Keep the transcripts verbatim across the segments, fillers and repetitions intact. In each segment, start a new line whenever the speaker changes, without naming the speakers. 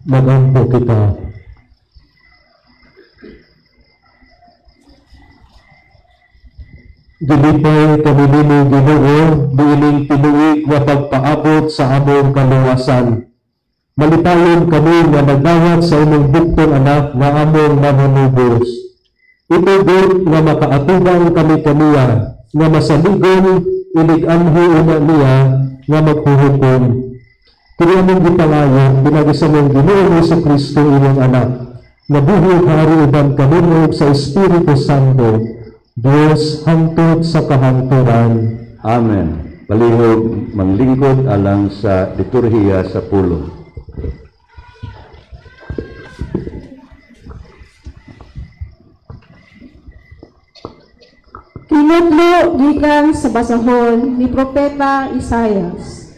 Magampo kita. Gilipay kami nimo Ginoo, diining pinuig nga pagpaabot sa among kaluwasan. Malipayon kami nga nagdawat sa imong buktong anak nga among manunubos. Ito din nga makaatugang kami kaniya, nga masaligon ilig-anhi una niya nga magpuhukom. Kini among gipangayon, pinagi sa mong Ginoo sa Kristo imong anak, nga buhig hari uban kanunog sa Espiritu Santo, Diyos hangtod sa kahangturan.
Amen. Palihog manglingkod alang sa liturhiya sa pulo.
Kinudlo gikan sa basahon ni Propeta Isaias.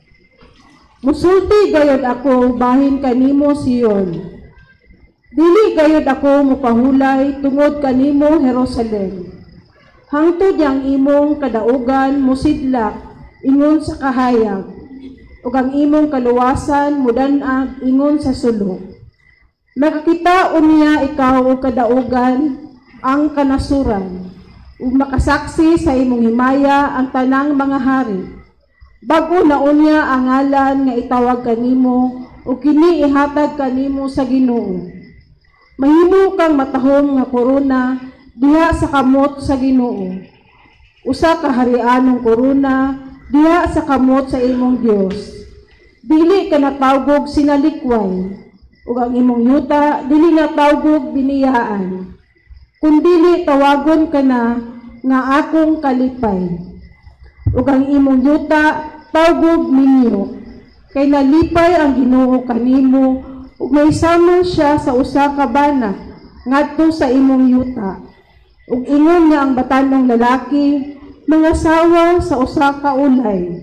Musulti gayod ako bahin kanimo Sion. Dili gayod ako mupahulay tungod kanimo Jerusalem. Hangtod yang imong kadaugan musidlak ingon sa kahayag, ug ang imong kaluwasan mudan-ag ingon sa sulok. Makakita unya ikaw og kadaugan ang kanasuran, ug makasaksi sa imong himaya ang tanang mga hari. Bago na unya ang ngalan nga itawag kanimo, ug kini ihatag kanimo sa Ginoo. Mahimo kang matahom nga korona diha sa kamot sa Ginoo. Usa ka harianong korona diha sa kamot sa imong Dios. Dili ka natawgog sinalikway, ug ang imong yuta dili natawgog biniyaan. Kundili tawagon ka na nga akong kalipay. Ug ang imong yuta tawgog ninyo, kay nalipay ang Ginoo kanimo, ug may samang siya sa usa ka bana ngadto sa imong yuta. Ug ingon nga ang batanong lalaki mangasawa sa usa ka ulay.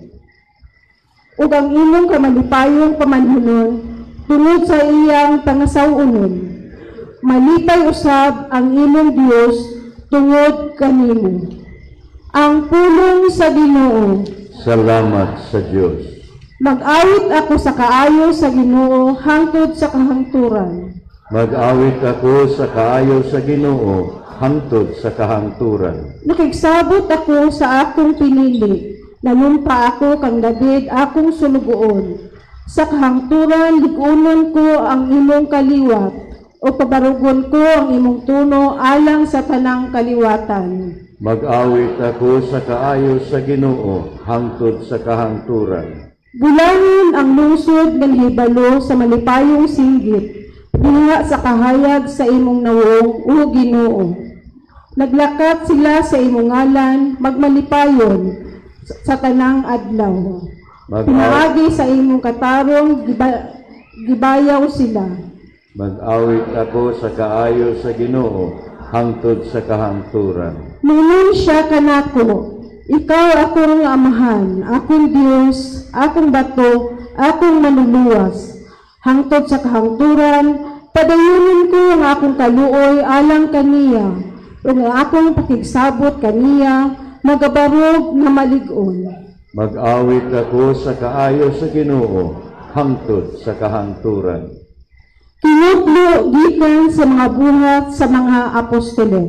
Ug ang imong kamalipayong pamanhunon tungod sa iyang pangasawunon. Malipay usab ang imong Dios tungod kanimo. Ang pulong sa Ginoo.
Salamat sa Dios.
Mag-awit ako sa kaayo sa Ginoo hangtod sa kahangturan.
Mag-awit ako sa kaayo sa Ginoo hangtod sa kahangturan.
Nakigsabot ako sa akong pinili, nanumpa ako kang David akong sulugoon. Sa kahangturan ligunon ko ang imong kaliwat, o pabarugon ko ang imong tuno alang sa tanang kaliwatan.
Mag-awit ako sa kaayo sa Ginoo hangtod sa kahangturan.
Bulangin ang lungsod ng hibalo sa malipayong singgit, diha sa kahayag sa imong nawong, o Ginoo. Naglakat sila sa imong ngalan, magmalipayon sa tanang adlaw. Pinaagi sa imong katarong, giba, gibayaw sila.
Mag-awit ako sa kaayo sa Ginoo hangtod sa kahangturan.
Mingon siya kanako, ikaw akong amahan, akong Diyos, akong bato, akong manuluwas. Hangtod sa kahangturan, padayunin ko ang akong kaluoy alang kaniya, o ang akong pakigsabot kaniya, magabarog na maligon.
Mag-awit ako sa kaayo sa Ginoo hangtod sa kahangturan.
Kinudlo gikan sa mga buhat sa mga apostoles.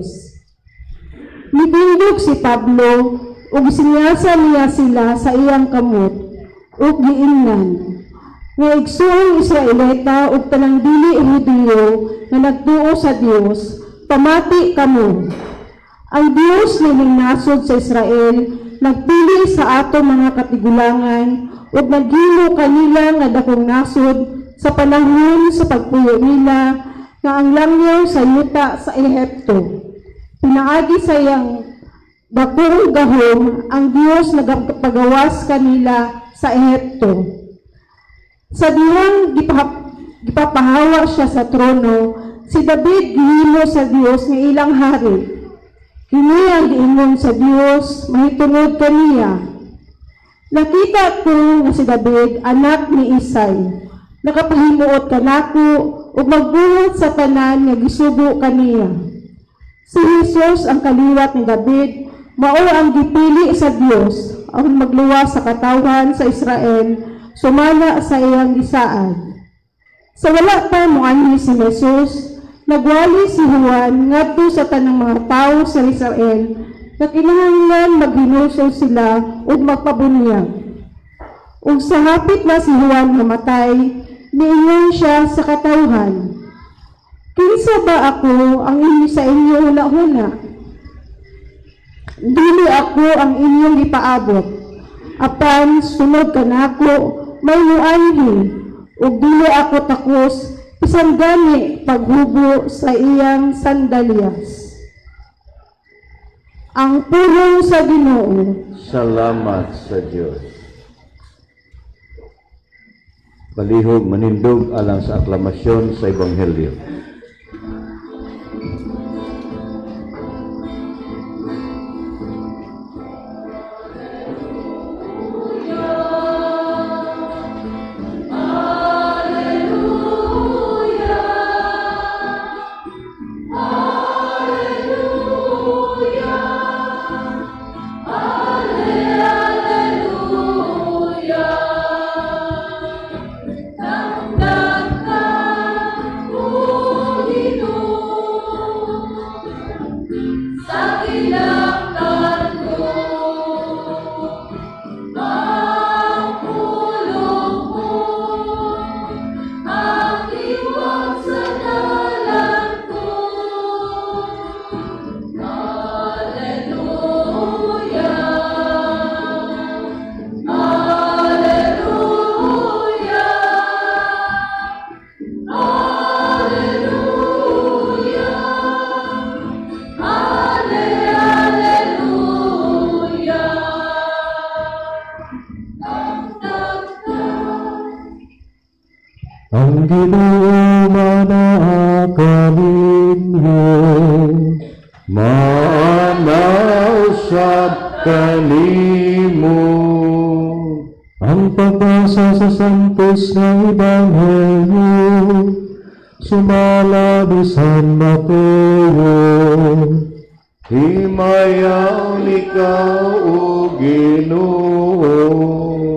Nitindog si Pablo, ug sinyasa niya sila sa iyang kamot, ug giingnan. Nga igsuong Israelita ug tanang dili Hudiyo nga nagtuo sa Dios, pamati kamo. Ang Dios nining nasod sa Israel nagpili sa ato mga katigulangan ug naghimo kanila nga dakong nasod sa panahon sa pagpuyo nila nga ang langyaw sa yuta sa Ehipto. Pinaagi sa iyang dakong gahom ang Dios nagpagawas kanila sa Ehipto. Sa dihang gipapahawa siya sa trono, si David gihimo sa Dios nga ilang hari. Kini ang giingon sa Dios mahitungod kaniya. Nakita ko nga si David anak ni Isay, nakapahimuot kanako ug magbuhat sa tanan nga gisugo kaniya. Si Jesus ang kaliwat ni David, mao ang gipili sa Dios aron magluwas sa katawan sa Israel sumala sa iyang gisaan. Sa wala pa moanhi si Jesus, nagwali si Juan ngadto sa tanang mga tawo sa Israel na kinahanglan maghinusol sila ug magpabunyag. Ug sa hapit na si Juan namatay, niingon siya sa katawhan, "Kinsa ba ako ang inyo sa inyo hula-hula? Dili ako ang inyong ipaabot. Apan sunod kanako may muanhi, ug dili ako takos bisan gani paghubo sa iyang sandalyas." Ang pulong sa Ginoo.
Salamat sa Diyos. Balihog manindog alang sa aklamasyon sa Ebanghelyo.
Ang Ginoo manakalinyo,
Maanaw sa kanimo.
ang pagbasa sa santos ng Ebanghelyo, sumalabisan matuyo.
Himayaw ikaw o Ginoo.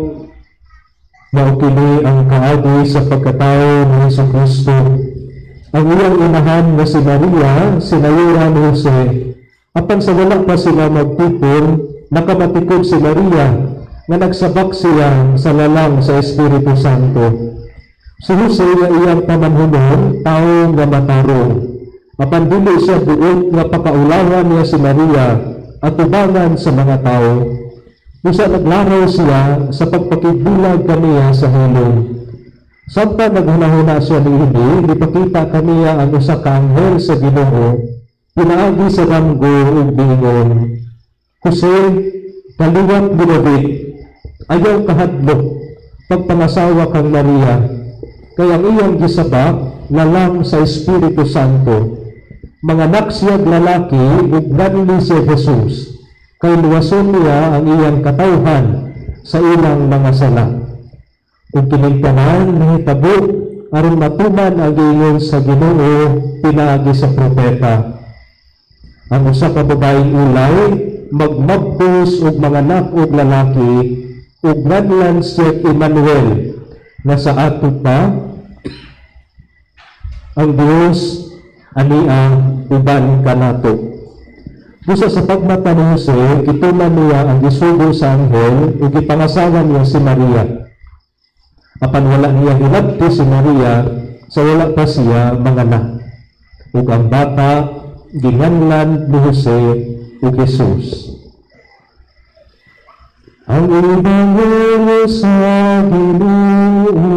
Maukili ang kaagi sa pagkatao ni Jesucristo. Ang iyang inahan na si Maria, sinayura ni Jose. Apan sa wala pa sila magtipon, nakamatikod si Maria, nga nagsabak siya sa lalang sa Espiritu Santo. Si Jose nga iyang pamanhunon, tao nga matarong. Apan dili siya duot nga pakaulawan niya si Maria at tubangan sa mga tao. Bisa naglaraw siya sa pagpakigbulag kaniya sa hilong. Samtang naghunahuna siya ni Hindi, ipakita kaniya ang usa ka anghel sa Ginoo, pinaagi sa ramgo ug bingon, "Jose, kaliwat binabit, ayaw kahadlok, pagpangasawa kang Maria, kay ang iyang gisabak lalang sa Espiritu Santo. Manganak siyag lalaki ug ganli si Jesus. Kay luwason niya ang iyang katawhan sa ilang mga sala. Kung kinigtanan, nahitabo, aron matuman ang giingon sa Ginoo, pinaagi sa propeta. Ang usa ka babaeng ulay, magmabtos ug manganak og lalaki, ug nganlan siya Emmanuel, na sa ato pa, ang Dios, ania, uban kanato. Busa sa pagmata ni Jose, gituman niya ang gisugo sa anghel ug gipangasawa niya si Maria. Apan wala niya hinabti si Maria sa wala pa siya manganak. Ug ang bata ginganlan ni Jose ug Jesus. Ang Ebanghelyo sa Ginoo.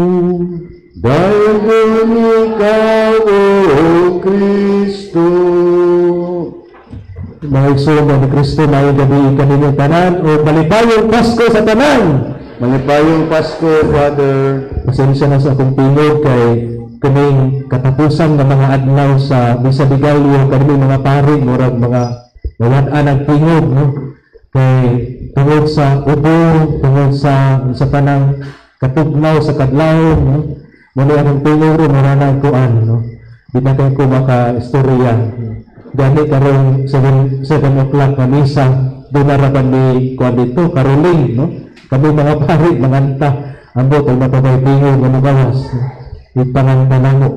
Dayon ikaw o Kristo.
Mga igsoon ni Kristo, mayong gabi kaninyong tanan o malipayong Pasko sa tanan.
Malipayong Pasko, Father.
Pasensya na sa akong tingog kay kaming katapusan ng mga adlaw sa Bisabigalyo, kaming mga pari, murag mga mawad-an ang tingog, no? Kay tungod sa ubo, tungod sa sa panang katugnaw sa kadlaw, no? Muli ang tingog rin, marana ang kuan, no? Di na kayo ko maka-istorya. Gani karong seven o'clock na misa, doon narapan ni kuan dito, Caroling, no? Kami mga pari, manganta, ambot ang napabay tingog, mga bawas. Ipangantanan mo.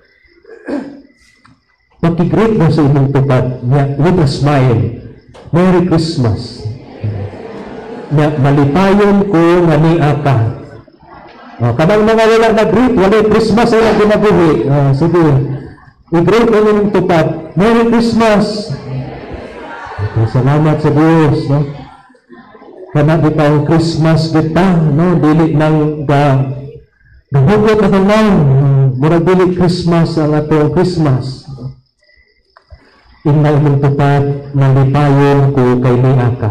Pag-greet mo sa inyong tupad, niya, with a smile, Merry Christmas. Niya, malipayon ko nga ni aka. O, kadang mga wala na-greet, wala Christmas ay ang ginabuhi. O, sige, i-greet mo inyong tupad, Merry Christmas. Okay, salamat sa Diyos, no? Kana bitaw Christmas kita, no? Dili nang ga gahugot na lang. Murag dili Christmas ang atong Christmas. Inay mong tupad, nalipayon ko kay niaka.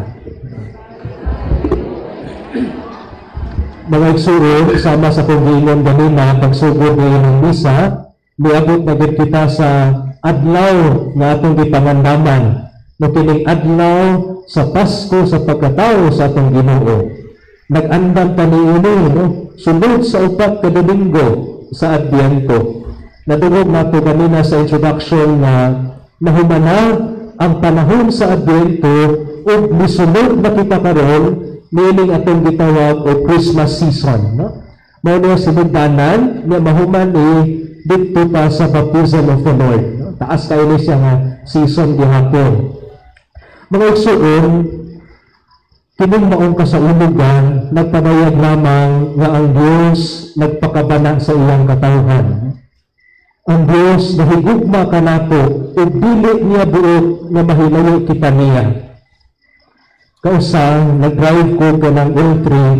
Mga igsuo, sama sa paggingon ganina, pagsugod ngayon ng misa, miabot na gid kita sa adlaw na atong gipangandaman. No kining adlaw sa Pasko sa pagkatao sa atong Ginoo. Nag-andam pa niini, no? Sunod sa upat ka Domingo sa Adbiento. Nadungog nato ganina sa introduction na nahumana ang panahon sa Adbiento ug misunod na kita karon meaning atong gitawag o Christmas season, no? Mao na sinugdanan nga mahuman ni didto pa sa baptism of the Lord, no? Taas kayo ni siya nga season gihapon. Mga igsuon, kining maong kasaulogan, nagpabayag lamang nga ang Diyos nagpakabana sa iyang katawhan. Ang Diyos nahigugma ka nato ug dili niya buot nga mahilayo kita niya. Kausa, nag-drive ko ka ng L three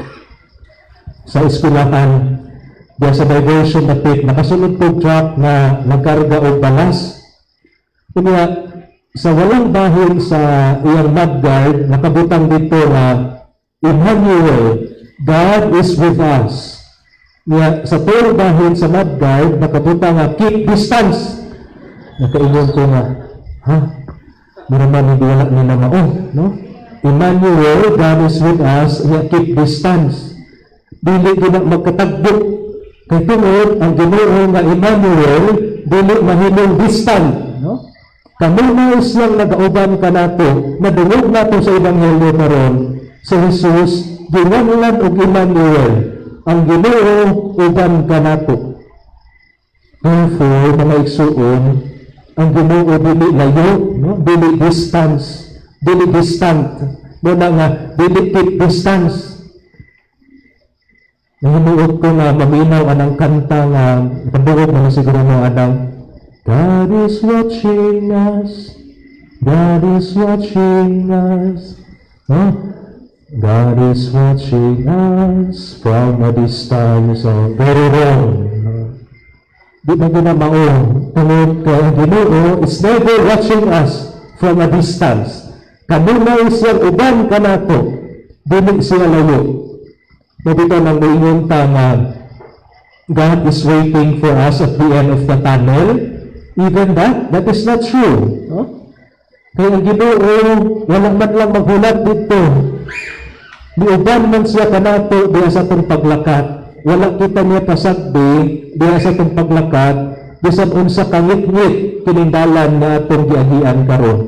sa eskwelahan. Diya sa diversion na pit, nakasunod ko truck na nagkarga o balas. Kanya, sa walang bahin sa iyang mudguard, nakabutang dito na Emmanuel, God is with us. Niya, sa tuwang bahin sa mudguard, nakabutang nga, keep distance. Nakaingon ko nga, ha? Maraman hindi wala ni na mao, no? Emmanuel, God is with us, niya, keep distance. Dili din magkatagbok. Kaya tungod, ang Ginoo nga Emmanuel, dili mahimong distant, no? Kamo na islang nag-auban ka nato, nadungog nato sa Ebanghelyo karon sa Jesus, ginganlan og Emmanuel, ang Ginoo uban ka nato. Therefore, mga igsuon, ang Ginoo dili layo, no? Dili distance, dili distant, muna nga, dili keep distance. Nahinuot ko nga maminaw anang kanta nga, pagbuot mo na siguro mo anang, God is watching us, God is watching us, huh? God is watching us from a distance. So, very wrong. Di ba ginamaon? Tungod ka ang Ginoo is never watching us from a distance. Kanunay siyang uban ka nato, dili siya layo. Dito nang moingon ta nga, God is waiting for us at the end of the tunnel. Even that, that is not true. No? Kaya ang Ginoo, walang man lang maghulat dito. Niuban man siya kanato diya sa itong paglakat. Wala kita niya pasagdi diya sa itong paglakat, bisan unsa kangit-ngit kinindalan na itong giagian karon.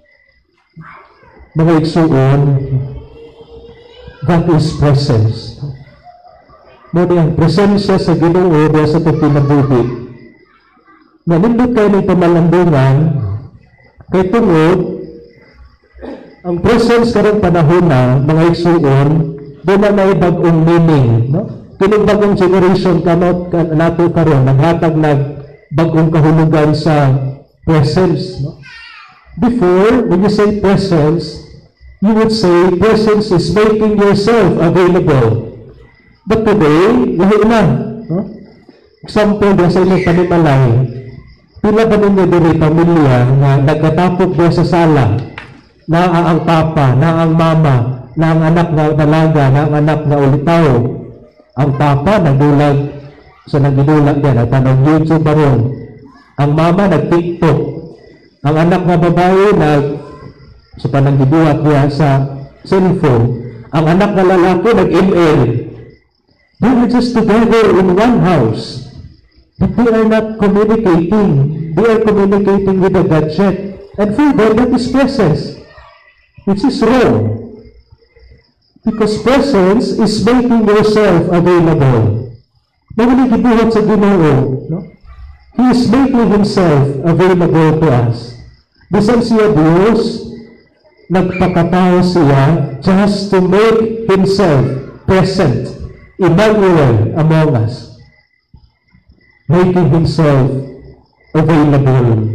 Mga igsuon, that is presence. Muna ang presensya sa Ginoo diya sa itong kinabuhi. Nalindot kayo ng pamalandungan, kay tungod, ang presence karong panahon na, mga igsuon, doon na may bagong meaning. No? Kining bagong generation kanot ka, nato karon, naghatag nag bagong kahulugan sa presence. No? Before, when you say presence, you would say presence is making yourself available. But today, lahi na. No? Example, sa inyong panimalay, pila ba ninyo diri pamilya nga nagkatapok ba sa sala na ang papa, na ang mama, na ang anak na dalaga, na ang anak na ulitaw. Ang papa nagdulag sa nagdulag diyan, nagtanong YouTube baron. Ang mama nag-TikTok. Ang anak na babae nag sa so, pananggibuhat niya sa cellphone. Ang anak na lalaki nag-M L. They are just together in one house. But they are not communicating. They are communicating with a gadget. And for them, that is presence. Which is wrong. Because presence is making yourself available. Mawali gibuhat sa Ginoo, no? He is making himself available to us. Bisan siya Diyos, nagpakatao siya just to make himself present, Emmanuel among us. Making himself available.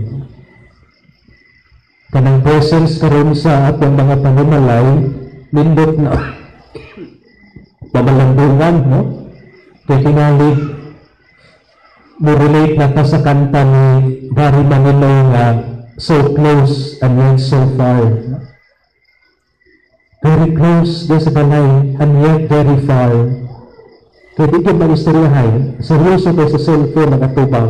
Kanang presence karon sa atong mga panumalay, nindot na pamalambungan, no? Kaya tingali, mo-relate na ka sa kanta ni Barry Manilow nga so close and yet so far. Very close doon sa balay and yet very far. Kaya di ka mag-istoryahay, seryoso kayo sa cellphone nagatubang.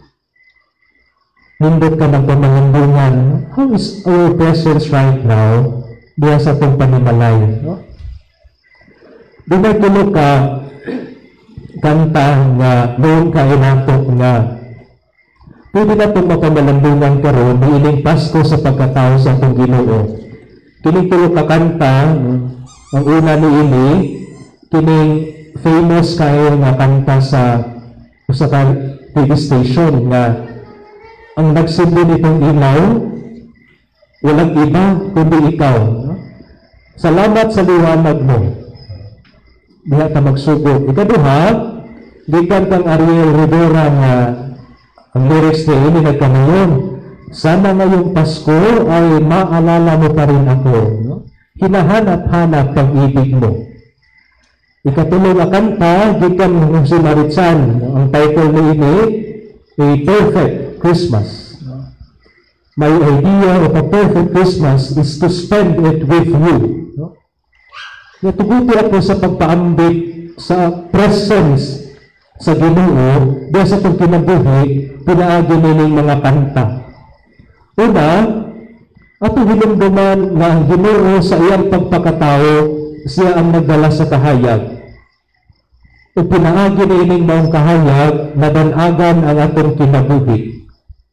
Nindot ka ng pamalambungan. How is our presence right now? Diya sa itong panimalay. No? Doon ay tulog ka kanta nga noon ka inatok nga pwede na itong mapamalambungan karon niiling Pasko sa pagkatao sa itong Ginoo. Kining tulog ka kanta, ang una ni ini, kining famous kayo nga kanta sa sa T V station nga ang nagsimbo nitong ilaw, walang iba kundi ikaw. Salamat sa liwanag mo. Diha ka magsugod. Ikaduha, gikan kang Ariel Rivera nga ang lyrics na ini nagkamayon. Sana ngayong Pasko ay maalala mo pa rin ako. No? Hinahanap-hanap pag-ibig mo. Ikatulong na kanta, gikan ng si Maritsan. Ang title ni ini, A Perfect Christmas. My idea of a perfect Christmas is to spend it with you. No? Natuguti ako sa pagpaambit sa presence sa Ginoo dahil sa itong kinabuhi, pinaagi nining mga kanta. Una, ato hinumduman nga ang Ginoo sa iyang pagpakatao, siya ang nagdala sa kahayag. O pinaagi nining maong kahayag, nadanagan ang atong kinabuhi.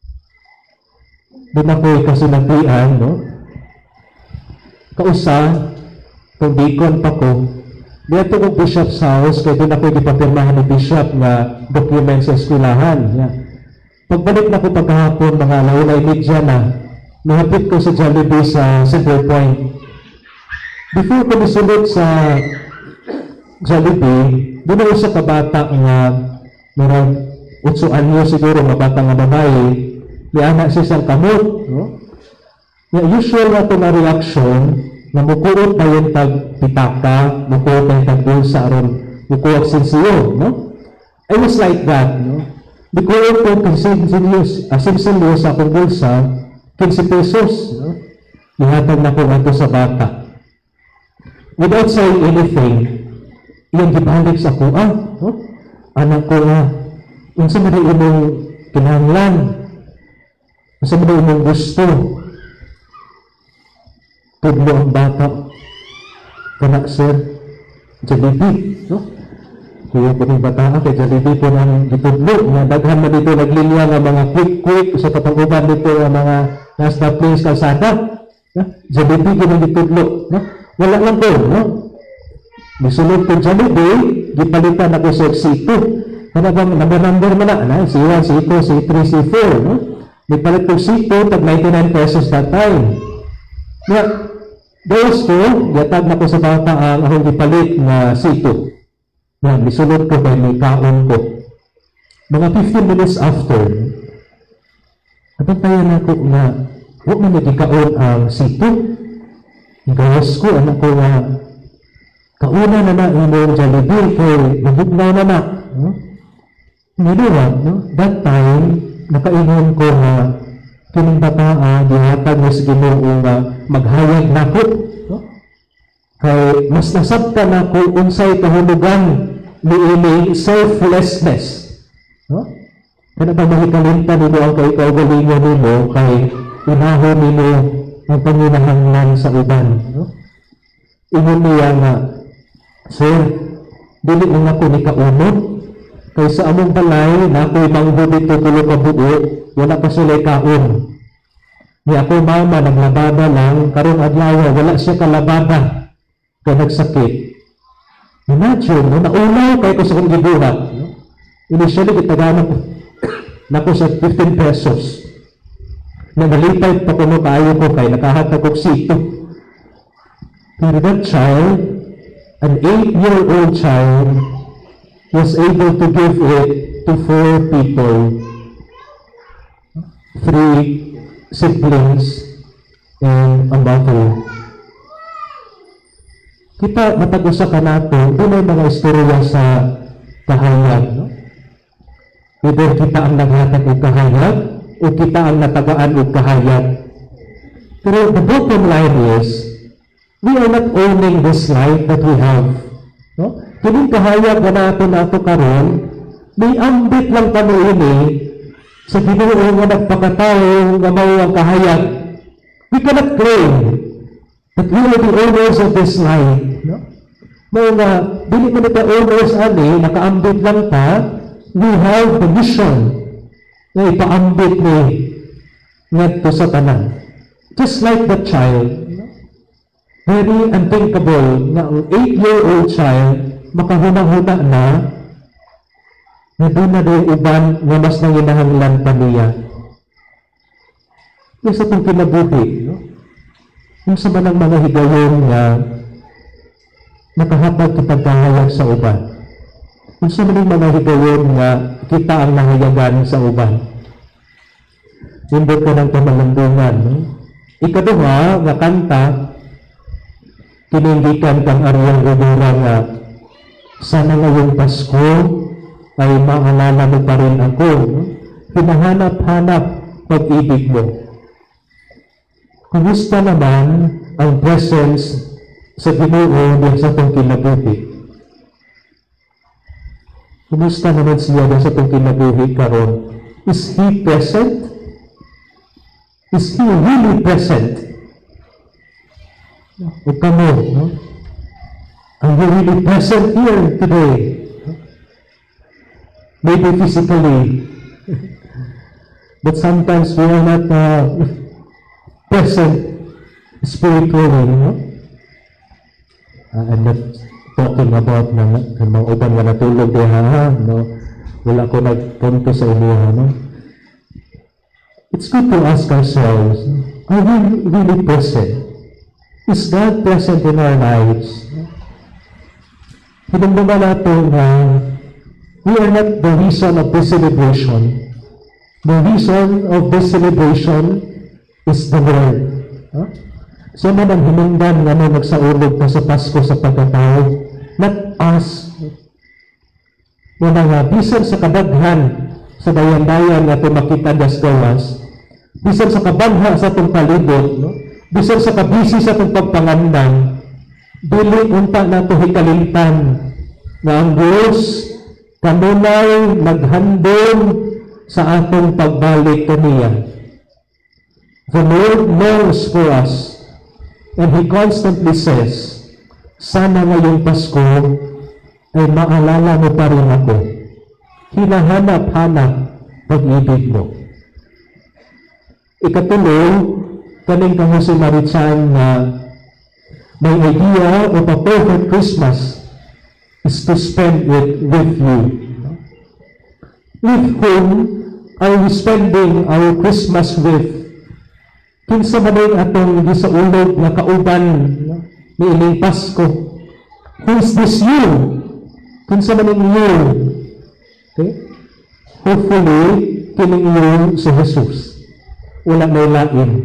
Doon ako'y kasinatian, no? Kausa, kung deacon pa ko, dito kong bishop's house, kaya doon ako'y ipapirmahan ni bishop nga document sa eskwelahan. Yeah. Pagbalik na ko pagkahapon, mga laulay media na, nahapit ko sa Jollibee sa Center Point. Before ko nisulot sa Jollibee, doon ako sa kabata nga marang utso anyo siguro, mabata nga babae, di anak siya isang kamot. No? Yeah, usual na ito na reaction, na mukurot na yung tag-pitaka, mukurot na yung tag-bulsa, aron mukuwag sinsiyo. No? I was like that. No? Mukurot ko kinsinyos, asinsinyos sa akong bulsa, fifty pesos. No? Ihatag na ko nga sa bata. Without saying anything, yung gibalik sa ko, ah, no? Anak ko na, yung sa mga imong kinahanglan, yung sa mga imong gusto, tudlo ang bata, kanak sir, Jollibee, no? Kaya po ng bata, kay Jollibee po nang ditudlo, na daghan na dito naglinya ng mga quick-quick, sa kapanguban dito ng mga nasa place kalsada, no? Jollibee po nang ditudlo, no? Wala lang po, no? Misulog ko Jollibee, gipalitan ako sa C two, kaya bang number-number mo na, na? C one, C two, C three, C four, no? Nipalit ko C two, tag ninety-nine pesos that time. Yeah. Dahil ko, yatag na ko sa bata ang akong ipalit na C two. Na, misulot ko kay may kaon ko. Mga fifteen minutes after, napantayan ako na huwag na nagikaon ang C two. Ikawas ko, anak ko na kauna na na imong Jollibee kay nagugnaw na na. No? Niluwag, no? That time, nakaingon ko na kining bataa, dihatag mo sa Ginoo nga maghayag na ko. No? Kay mas nasabta na ko unsay kahulugan ni ini selflessness. No? Kaya ba mahikalinta nito ang kay kaugalingon nimo kay inahon nimo ang panginahanglan sa uban. No? Ingon niya nga, sir, dili nga ko ni kaunod, kay sa among balay, na ako'y mangho dito tulo ka buo, wala pa sila kaon. Ni ako mama, naglabada lang, karong adlaw, wala siya kalabada, kaya nagsakit. Imagine, no, naulaw kayo ko sa kong gibuhat. No? Initially, kitaganan ko nako sa fifteen pesos. Na nalipay pa kuno kaayo ko kay nakahatag og sito. Pero that child, an eight-year-old child, was able to give it to four people, three siblings, and a mother. Kita matag-usa ka nato, dunay mga istorya sa kahayag, no? Either kita ang naghatag og kahayag o kita ang natagaan og kahayag. Pero the bottom line is, we are not owning this life that we have. No? Kining kahayag na nato nato karon, may ambit lang kamo ini sa Ginoo nga nagpakatawo nga mao ang kahayag. We cannot claim that we are the owners of this life. No? Mao nga dili man ta owners ani, nakaambit lang ta. We have the mission na ipaambit ni ngadto sa tanan. Just like the child, very unthinkable na ang eight-year-old child makahunang-huna na na doon na doon uban nga mas nanginahanglan pa niya. Yung sa itong kinabuhi, no? Yung sa manang mga higayon nga nakahatag kitang kahayag sa uban. Yung sa manang mga higayon nga kita ang nahayagan sa uban. Indot ka ng pamalandungan, no? Ikaduha nga kanta, kinindikan kang Ariel Rivera nga sana ngayong Pasko ay maalala mo pa rin ako. No? Hinahanap-hanap pag-ibig mo. Kumusta naman ang presence sa Ginoo diyan sa itong kinabuhi? Kumusta naman siya diyan sa itong kinabuhi karon? Is He present? Is He really present? O kamo, no? Are you really present here today? Maybe physically, but sometimes we are not uh, present spiritually, no? Uh, I'm not talking about na mga uban nga natulog diha, no? Wala ko nagpunto sa inyo, no? It's good to ask ourselves, are we really present? Is God present in our lives? Hinumduma nato na we are not the reason of this celebration. The reason of this celebration is the Lord. Huh? So man ang hinungdan nga mo magsaulog ka sa Pasko sa pagkatao, not us. Wala nga, bisan sa kadaghan sa dayan-dayan nga ito makita das gawas, bisan sa kabangha sa itong palibot, no? Bisan sa kabisi sa itong pagpangandang, dili unta na ito hikalimtan na ang Diyos kanunay naghandom sa atong pagbalik kaniya. The Lord knows for us, and He constantly says, sana ngayong Pasko ay maalala mo pa rin ako. Hinahanap-hanap pag-ibig mo. Ikatuloy, kaning kang Samaritan na may idea of a perfect Christmas is to spend it with you. With whom are we spending our Christmas with? Kinsa man din atong gisaulog nga kauban ni ining Pasko? Who is this you? Kinsa man din you? Okay? Hopefully, kining you si Jesus. Wala may lain.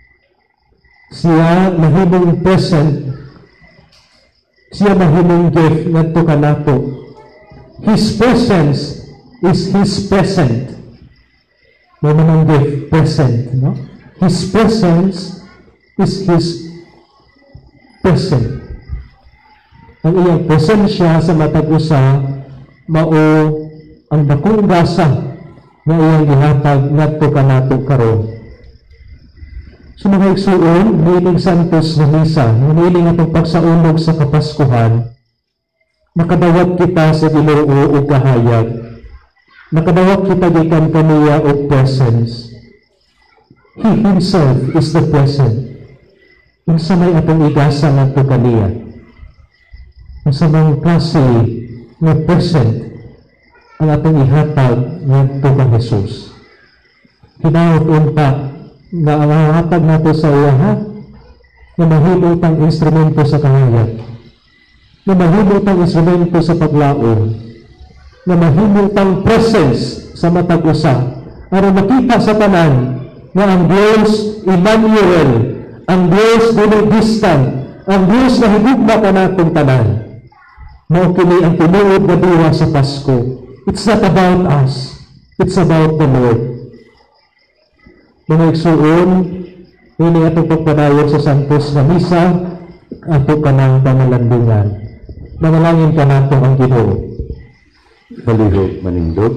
Siya mahimong present. Siya mahimong gift ngadto kanato. His presence is His present. May manang gift, present, no? His presence is His present. Ang iyang presensya sa matag usa mao ang dakong grasa na iyang gihatag ngadto kanato karon. So mga igsuon, niining Santos na Misa, niining atong pagsaulog sa Kapaskuhan, nakadawat kita sa Ginoo og kahayag, nakadawat kita gikan kaniya og presence. He Himself is the present. Unsa may atong igasa ngadto kaniya? Unsa may klase nga present ang atong ihatag ngadto kang Hesus. Hinaot unta nga ang hatag nato sa iya na mahimo tang instrumento sa kahayag, na mahimo tang instrumento sa paglaom, na mahimo tang presence sa matag usa, aron makita sa tanan nga ang Dios Emmanuel, ang Dios dili distant, ang Dios na higugma ka natong tanan. Mao kini ang tinuod nga diwa sa Pasko. It's not about us, it's about the Lord. Mga igsuon, ini atong pagpadayon sa Santos na Misa, ato kanang pangalandungan. Manalangin ka nato ang Ginoo.
Palihog manindog.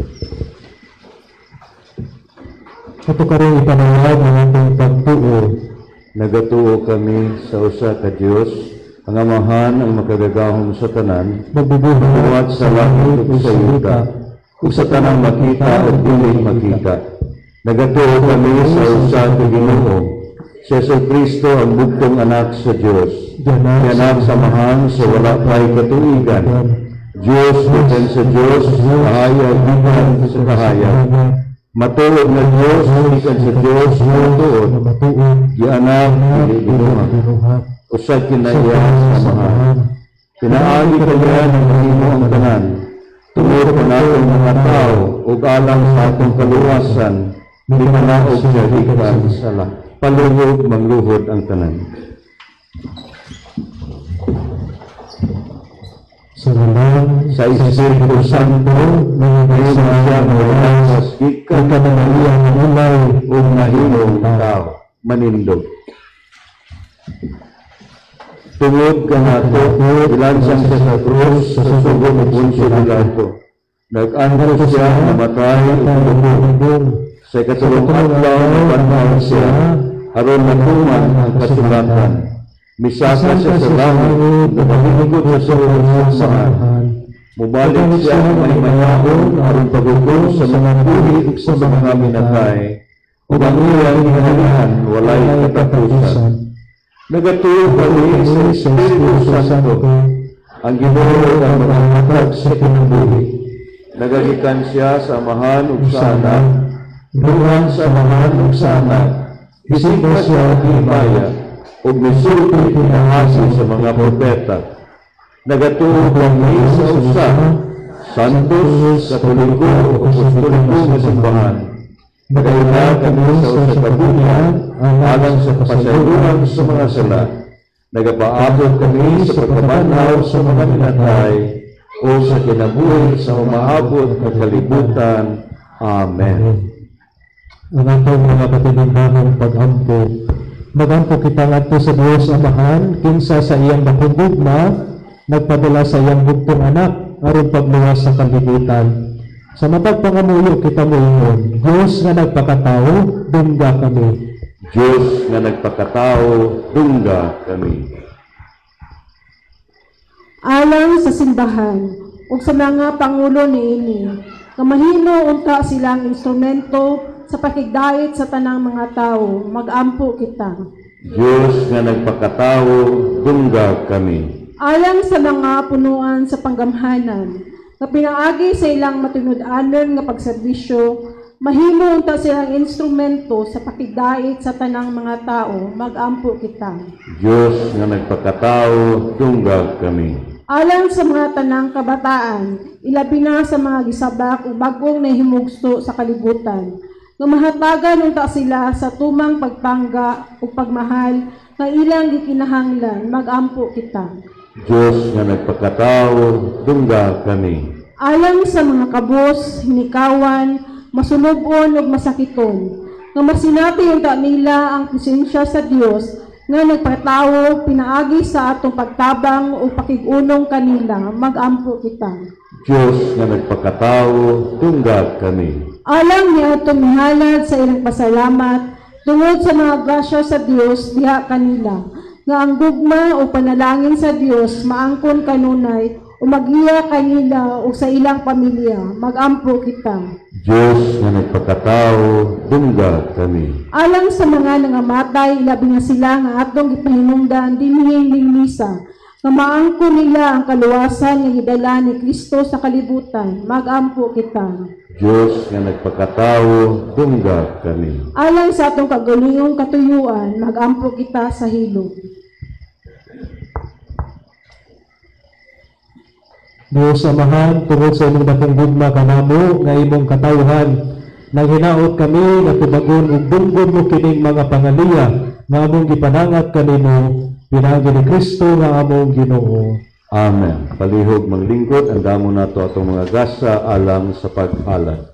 Ato karong ipanawag ang atong pagtuo.
Nagatuo kami sa usa ka Dios, ang Amahan ang makagagahom sa tanan, magbubuhat sa langit ug sa yuta, ug sa tanang makita ug dili makita. Nagatuo kami sa usa ka Ginoo, si Jesucristo ang bugtong anak sa Dios, anak sa Amahan sa wala pay katuigan, Dios gikan sa Dios, kahayag gikan sa kahayag. Matuod na Dios gikan sa Dios, matuod, gianak dili binuhat. Usa kinaya sa Amahan. Pinaagi kaya ng mahimo ang tanan, tungod ka natong mga tao, ug alang sa atong kaluwasan, minanaog siya gikan sa lahat. Paluhog mangluhod ang tanan.
Sa ngalan
Sa Espiritu Santo, mga siya mawala sa gikan ka na Maria ng ulay ug mahimong tao. Manindog. Tungod ka nato, ilansang siya sa krus sa sugo ng Poncio Pilato. Nag-anto siya namatay ug sa ikatulong adlaw nabanhaw siya, aron natuman ang kasulatan. Misaka siya sa langit, nabalingkod sa sulod sa Amahan. Mubalik siya may mayaon, aron paghukom sa mga buhi ug sa mga minatay, ug ang iyang hinalihan walay katapusan. Nagatuo kami sa Espiritu Santo, ang Ginoo ang maghatag sa kinabuhi. Nagagikan siya sa Amahan ug sa Anak, duhan sa Amahan ug sa Anak, isip pa siya ang himaya, ug misulti pinahasi sa mga propeta. Nagatuo kami sa usa, Santos, Katoliko ug Apostoliko nga simbahan. Nagaina kami sa usa ka bunya, alang sa pasaylohan sa mga sala. Nagapaabot kami sa pagkabanhaw sa mga minatay, o sa kinabuhi sa umaabot ng kalibutan. Amen.
Ang atong mga patinimbangang pag-ampo, mag-ampo kita ngadto sa Dios Amahan, kinsa sa iyang dakong gugma, nagpadala sa iyang bugtong anak, aron pagluwas sa kalibutan. Sa matag pangamuyo kita moingon, Dios nga nagpakatao, dungga kami.
Diyos nga nagpakatao, dungga kami.
Alang sa simbahan, ug sa mga pangulo niini, nga mahimo unta silang instrumento sa pakigdait sa tanang mga tao, mag-ampo kita.
Diyos nga nagpakatao, dungga kami.
Alang sa mga punuan sa panggamhanan, nga pinaagi sa ilang matinud-anon nga pagserbisyo, mahimo unta silang instrumento sa pakigdait sa tanang mga tao, mag-ampo kita.
Diyos nga nagpakatao, dungga kami.
Alang sa mga tanang kabataan, ilabi na sa mga gisabak o bagong nahimugsto sa kalibutan, nga mahatagan unta sila sa tumang pagpangga o pagmahal nga ilang gikinahanglan, mag-ampo kita.
Diyos nga nagpakatao, dungga kami.
Alang sa mga kabos, hinikawan, masulubon ug masakiton, nga masinati unta nila ang presensya sa Dios nga nagpatawo pinaagi sa atong pagtabang o pakigunong kanila, mag-ampo kita.
Diyos nga nagpakatao, dungga kami.
Alang niya atong mihalad sa ilang pasalamat tungod sa mga grasya sa Dios diha kanila, nga ang gugma o panalangin sa Dios maangkon kanunay o magiya kanila o sa ilang pamilya, mag-ampo kita.
Diyos nga nagpakatao, dungga kami.
Alang sa mga nangamatay, labi nga sila nga atong ipahinungdan dinhi ning misa, Kamaangko nila ang kaluwasan nga gidala ni Kristo sa kalibutan. Magampo kita.
Diyos nga nagpakatao, dungga kami.
Alang sa atong kagalingong katuyuan, magampo kita sa hilog.
Diyos Amahan, tungod sa imong dakong gugma kanamo nga imong katawhan, nang hinaot kami nga tubagon ug dunggod mo kining mga pangaliya nga among gipanangat kanimo, pinagi ni Kristo nga among Ginoo.
Amen. Palihog maglingkod, ang damo nato atong mga gasa alang sa pag-alay.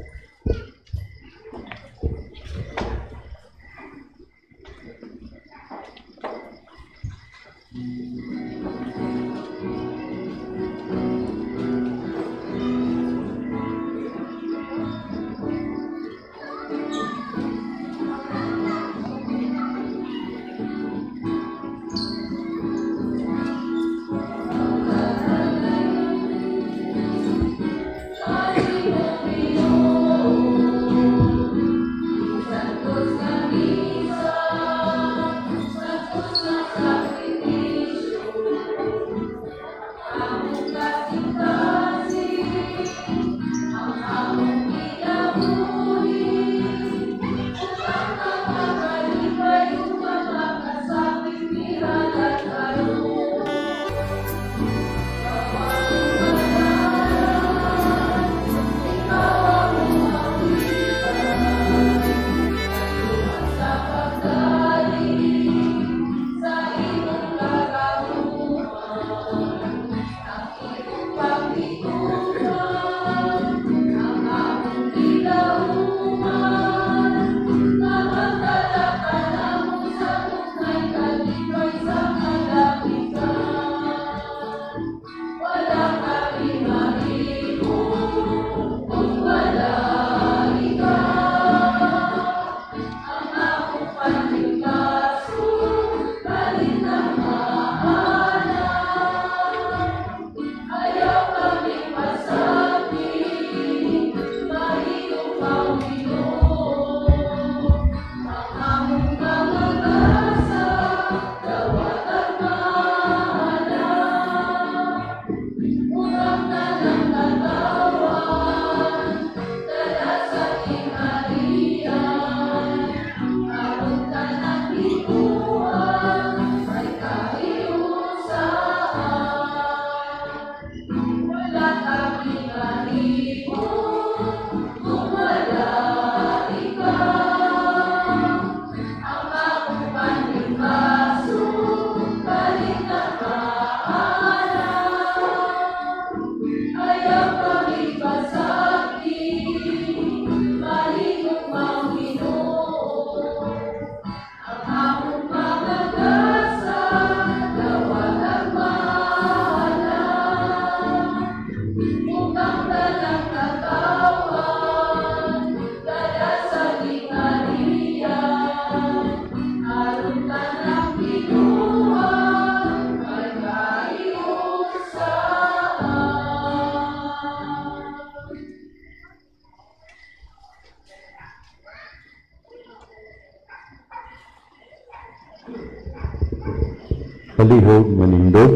Palihog manindog.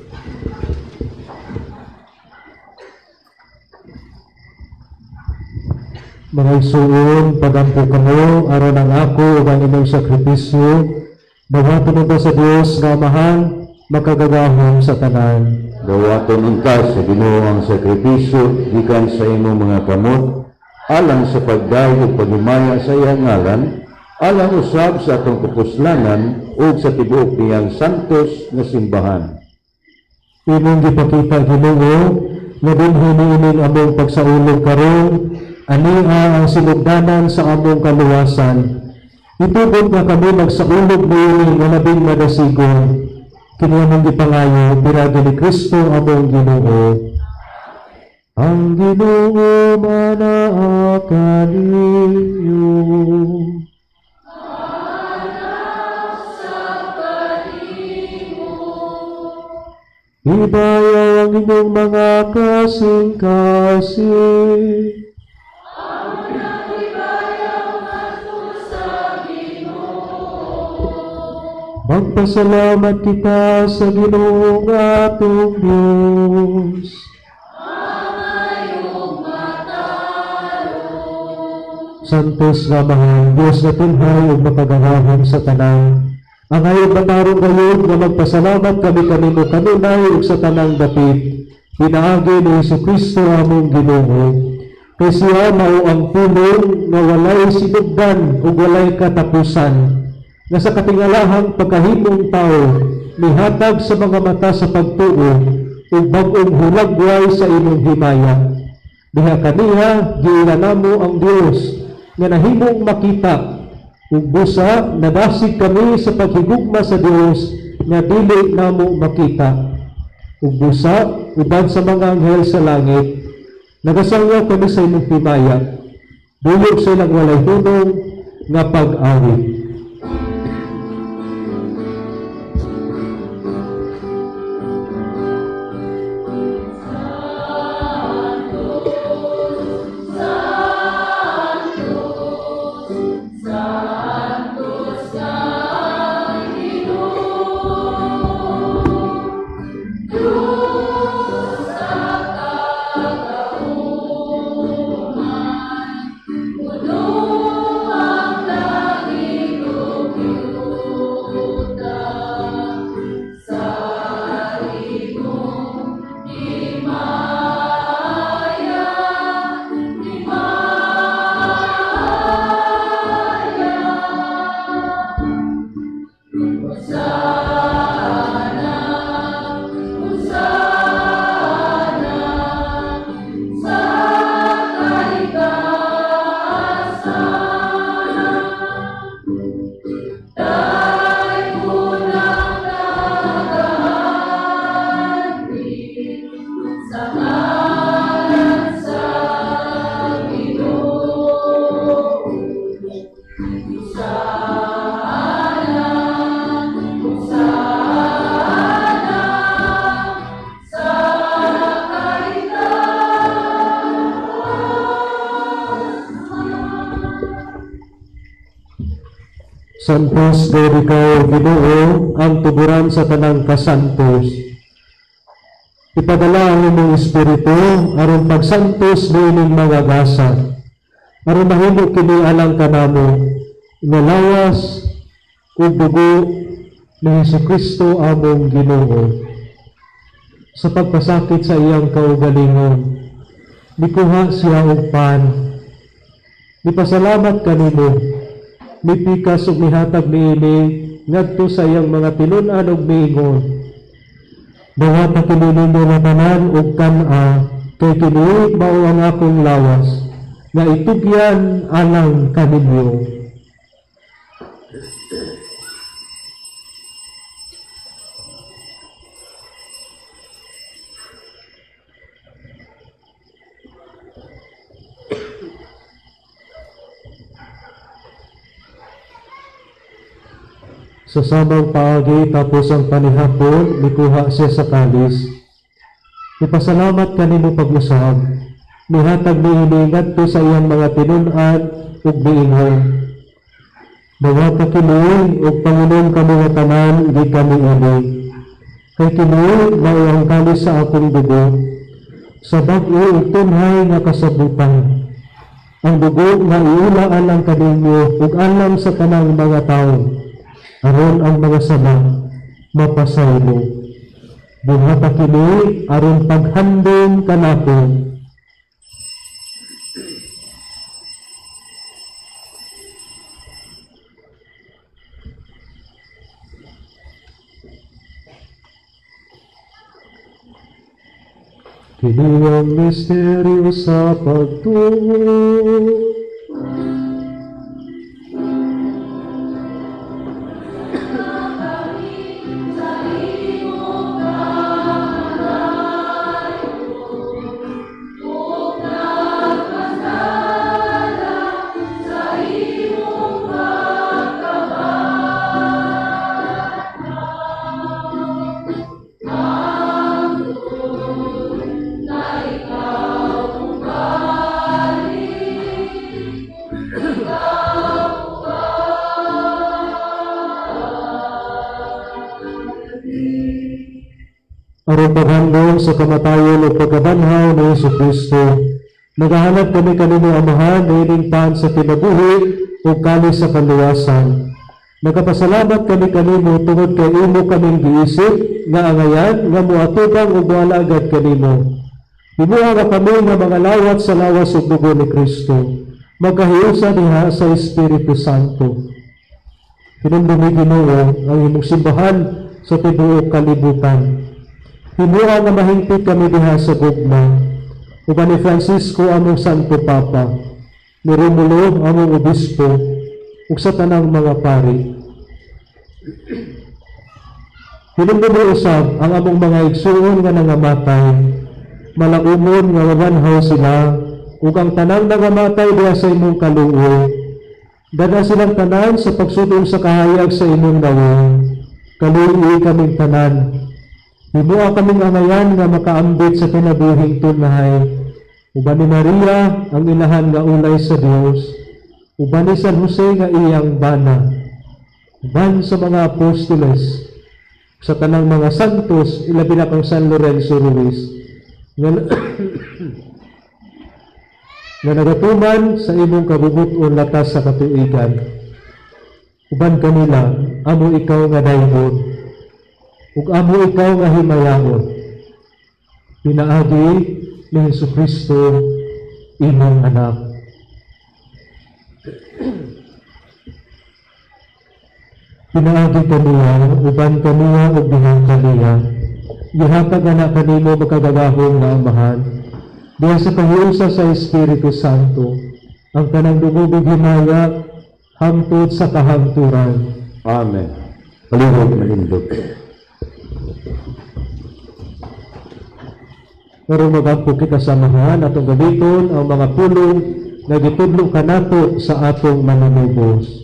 Mga isuon, pagampo kamo, aron ang ako ug ang imong sakripisyo, bawaton unta sa Dios nga Amahan, makagagahom sa tanan.
Dawaton unta sa Ginoo ang sakripisyo gikan sa imong mga kamot, alang sa pagdayo ug paghimaya sa iyang ngalan, alang usab sa atong kapuslanan ug sa tibuok niyang santos nga simbahan.
Imong gipakita Ginoo nga dinhi niining among pagsaulog karon, ania ang sinugdanan sa among kaluwasan. Itubod nga kami magsaulog niini nga labing madasigon. Kini among gipangayo piragi ni Kristo among Ginoo. Ang Ginoo manaa kaniyo. Hibayaw ang inyong mga kasing-kasing. Magpasalamat kita sa Ginoong atong Diyos. Santos nga mahal, Diyos na tunhay ug makagahahon sa tanan. Ang ayon batarong gayud nga magpasalamat kami kanimo kanunay ug sa tanang dapit. Pinaagi ni Jesucristo among Ginoo. Kay siya mao ang pulong nga walay sinugdan ug walay katapusan, nga sa katingalahang pagkahimong tao mihatag sa mga mata sa pagtuo ug bag-ong hulagway sa imong himaya. Diha kaniya giila namo ang Dios nga nahimong makita ug busa nadasig kami sa paghigugma sa Dios nga dili namo makita. Ug busa uban sa mga anghel sa langit nagasangya kami sa imong himaya, dulog sa ilang walay hunong nga pag-awit. Santos Deo ikaw, Ginoo, ang tuburan sa tanang kasantos. Ipadala ang imong Espiritu aron pagsantos niining mga gasa, aron mahimo kini alang kanamo nga lawas ug dugo ni Jesucristo among Ginoo. Sa pagpasakit sa iyang kaugalingon, mikuha siya og pan. Mipasalamat kanimo, mipikas ug mihatag niini ngadto sa iyang mga tinun-an ug miingon. Dawata kini ninyo nga tanan ug kan-a, kay kini mao ang akong lawas nga itugyan alang kaninyo. Sa samang paagi tapos ang panihapon, mikuha siya sa kalis. Ipasalamat kanimo pag-usab, mihatag niini ngadto sa iyang mga tinun-an ug miingon. Dawata kini ug Panginoon kami nga tanan, di kami ini. Kay kini mao ang kalis sa akong dugo, sa bag-o ug tunhay nga kasabutan. Ang dugo nga iulaan ang kaninyo ug alam sa tanang mga tawo, aron ang mga sama mapasaylo. Buhata kini aron paghandom kanako. Kini ang misteryo sa pagtuo. Aron paghandom sa kamatayon o pagkabanhaw ni Jesucristo, nagahanap kami kanino Amahan na iningpan sa kinabuhi o kalis sa kaluwasan. Nagapasalamat kami kanimo tungod kay imo kaming giisip nga angayan nga moatubang ug moalagad kanimo. Himuha nga kami nga mga lawat sa lawas ug dugo ni Kristo, magkahiusa diha sa Espiritu Santo. Hinumdumi Ginoo ang imong simbahan sa tibuok kalibutan. Himuha nga mahingpit kami diha sa gugma, uban ni Francisco among Santo Papa, ni Romulo among Obispo, ug sa tanang mga pari. Hinumdumi usab ang among mga igsuon nga nangamatay, malaumon nga mabanhaw sila, ug ang tanang nangamatay diha sa imong kaluoy. Dada silang tanan sa pagsudong sa kahayag sa imong nawong, kaluoy kaming tanan. Himuha kaming angayan nga makaambit sa kinabuhing tunay. Uban ni Maria ang ilahan nga ulay sa Dios, uban ni San Jose nga iyang bana, uban sa mga apostoles, sa tanang mga santos, ilabi na kang San Lorenzo Ruiz, nga, nga nagatuman sa imong kabubuton latas sa katuigan. Uban kanila, amo ikaw nga dayon, ug amo ikaw nga himayaon. Pinaagi ni Jesucristo, imong anak. Pinaagi kaniya, uban kaniya ug dihang kaniya, gihatag anak kanimo magkagagahong nga Amahan, diha sa kahiusa sa Espiritu Santo, ang kanang dugog ug himaya hangtod sa kahangturan.
Amen. Palihog malindog.
Karong magampo kita sa Amahan, atong gamiton ang mga pulong na gitudlo kanato sa atong manunubos.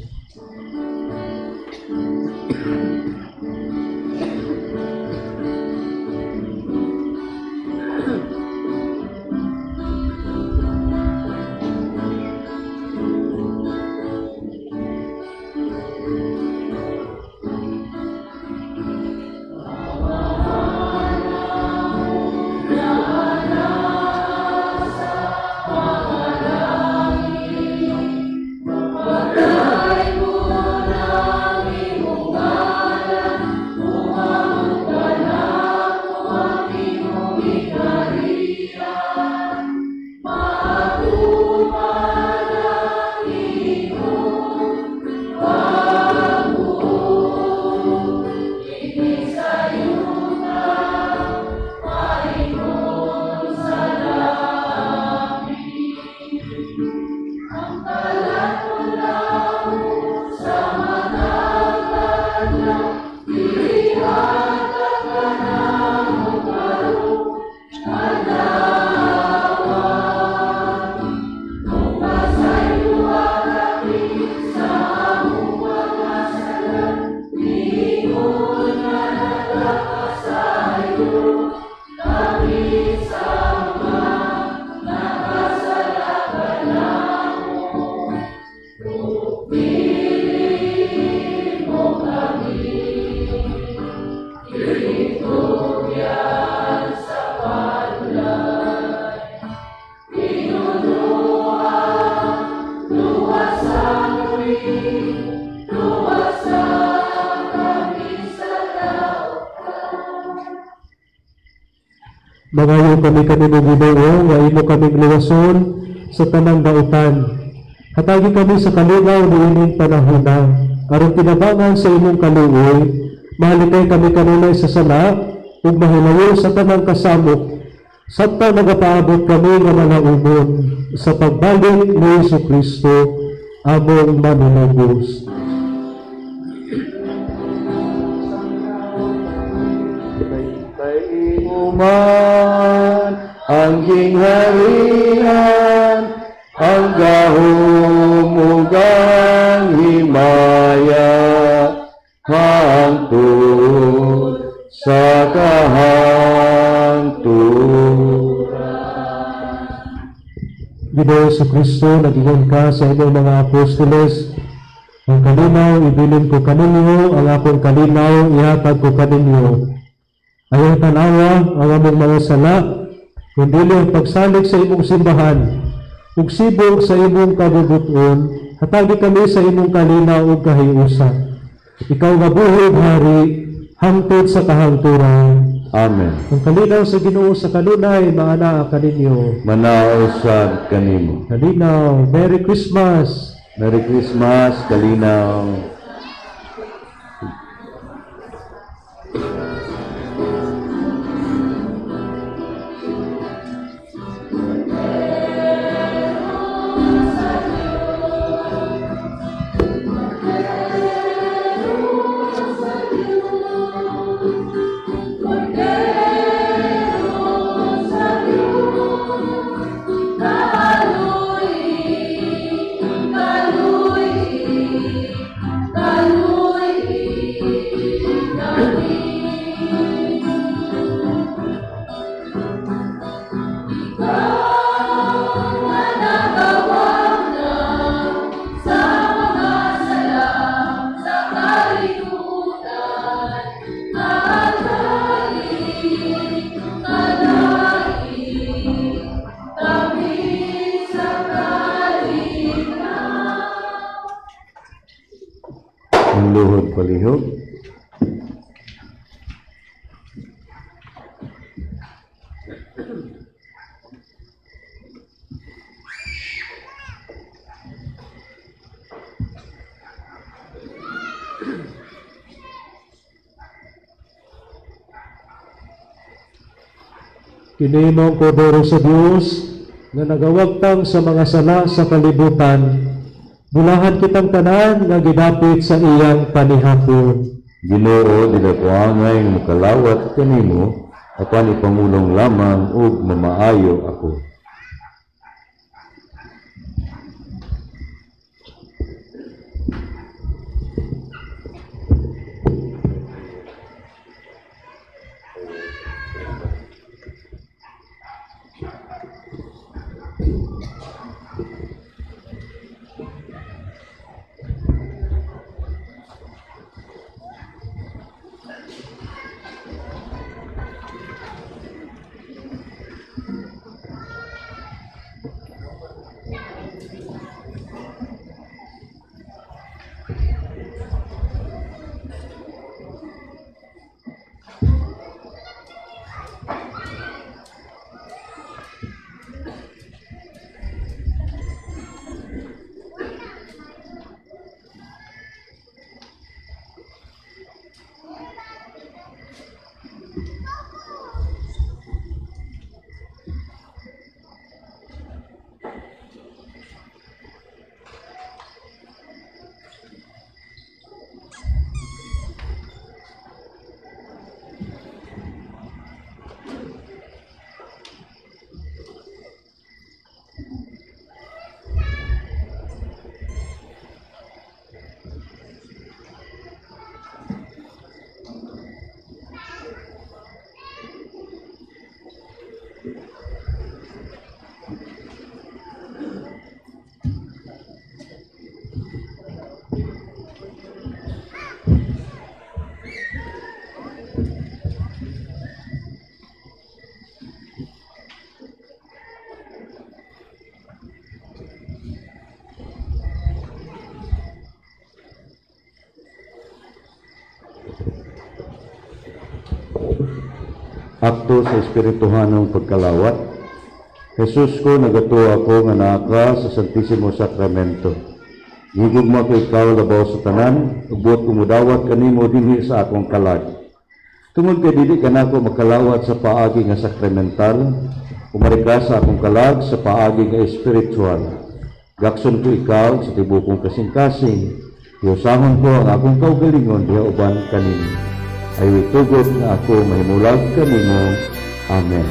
Magayon kami kanino Ginoo nga imo kaming luwason sa tanang dautan. Hatagi kami sa kalugaw ni ining panahona, aron tinabangan sa imong kaluoy, mahalikay kami kanunay sa sala, ug mahilayo sa tanang kasamok, sabta nagapaabot kami nga malaumon sa pagbalik ni Jesucristo, among manunubos.
Man ang gingharian, ang gahumugang himaya, hangtod sa kahangturan.
Ginoo Jesucristo, nagingon ka sa imong mga apostoles, Ang kalinaw ibilin ko kaninyo, ang akong kalinaw ihatag ko kaninyo. Ayaw tanawa ang among mga sala, kundi ang pagsalig sa imong simbahan, ug sibog sa imong kabubuton, hatagi kami sa imong kalinaw ug kahiusa. Ikaw nga buhig hari, hangtod sa kahangturan.
Amen.
Ang kalinaw sa Ginoo sa kanunay, maana kaninyo.
Manaosad kanimo.
Kalinaw, Merry Christmas!
Merry Christmas, kalinaw. Ang luhod palihog.
Kini mong kodoro sa Dios nga nagawagtang sa mga sala sa kalibutan, bulahan kitang tanan nga gidapit sa iyang panihapon.
Ginoo, dilakuangay nga makalawat kanimo, apan ipangulong lamang ug mamaayo ako. Akto sa espirituhanong pagkalawat. Jesus ko, nagato ako nga naaka sa Santisimo Sakramento. Higugma ko ikaw labaw sa tanan, ubot kumudawat kanimo dinhi sa akong kalag. Tungod kay dili ka nako makalawat sa paagi nga sakramental, umari ka sa akong kalag sa paagi nga espiritual. Gakson ko ikaw sa tibukong kasing-kasing, hiyusahon ko ang akong kaugalingon diha uban kanimo. Ay witugot na ako mahimulag kanimo. Amen.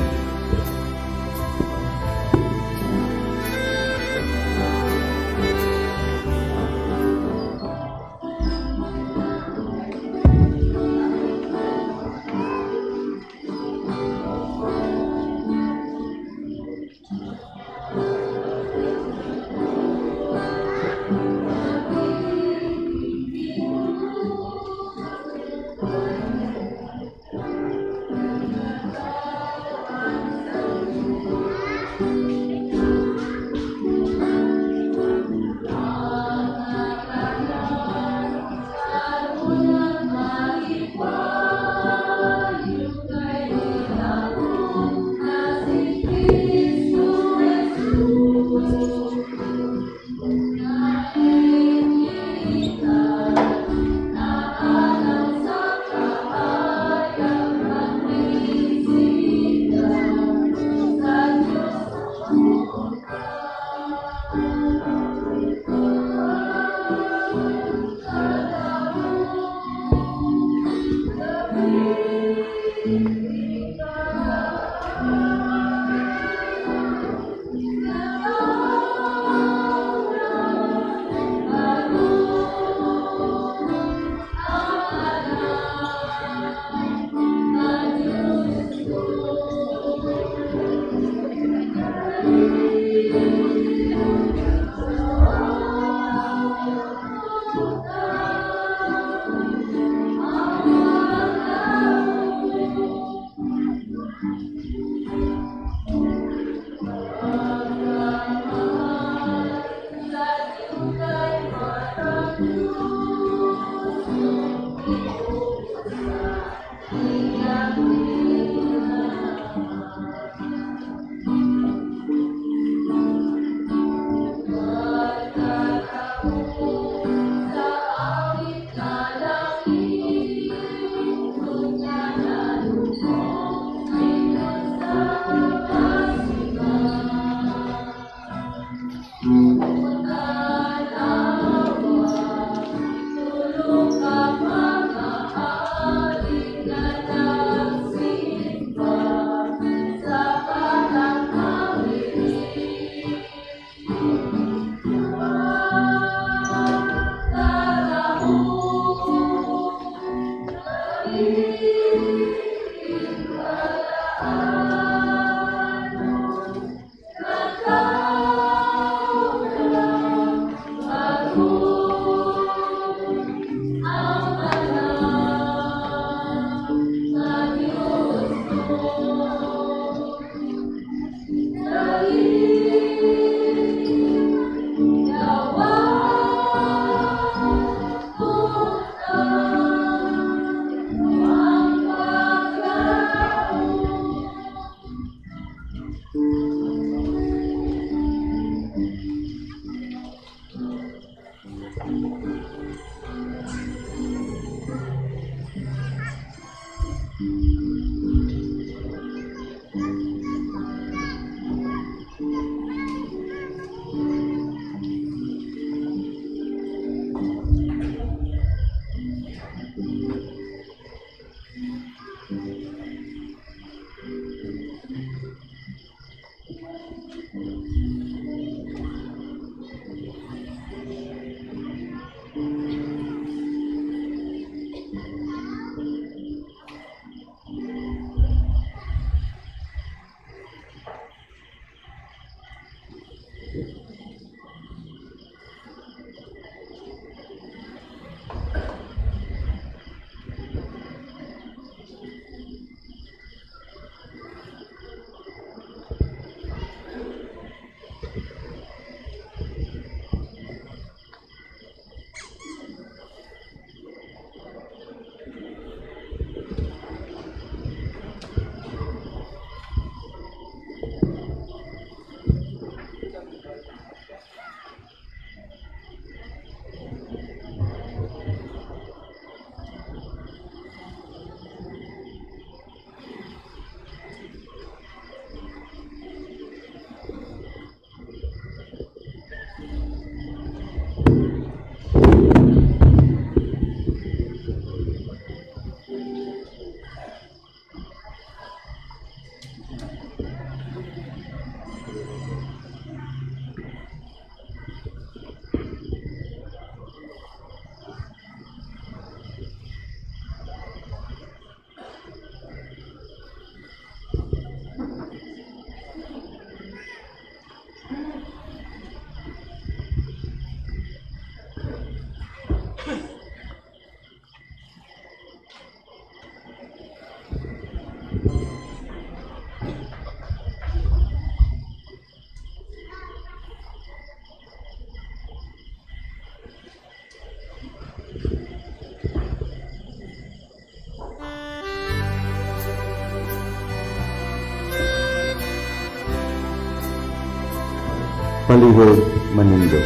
palihog manindo.